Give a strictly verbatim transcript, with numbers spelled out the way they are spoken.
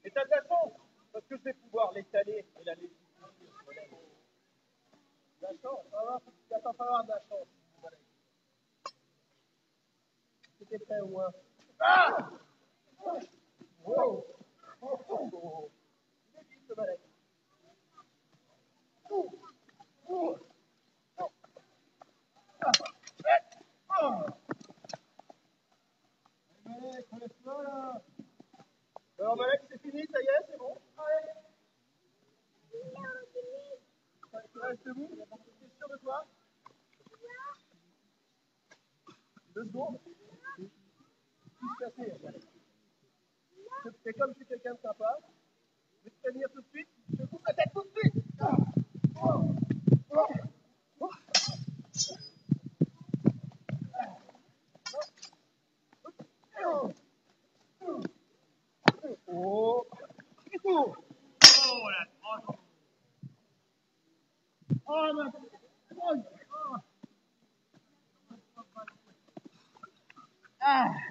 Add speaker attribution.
Speaker 1: Mais t'as de la chance, parce que je vais pouvoir l'étaler et la laisser. La chance, ça va, il va pas falloir de la chance. C'était prêt au moins. Ah! Wow! Oh, oh, oh. Il est vite, ce balai. Oh! Oh! Oh! Ah! Oh! Malek, laisse-moi là. Alors Malek, c'est fini, ça y est, c'est bon. Allez. Tu restes où? Tu es sûr de toi? Deux secondes. Tout casser, Malek. C'est comme je suis quelqu'un de sympa. Je vais te prévenir tout de suite. Je te coupe la tête tout de suite. Ah. Oh. Oh. Oh. Oh. Oh. Oh la tranche. Oh ma tranche. Ah.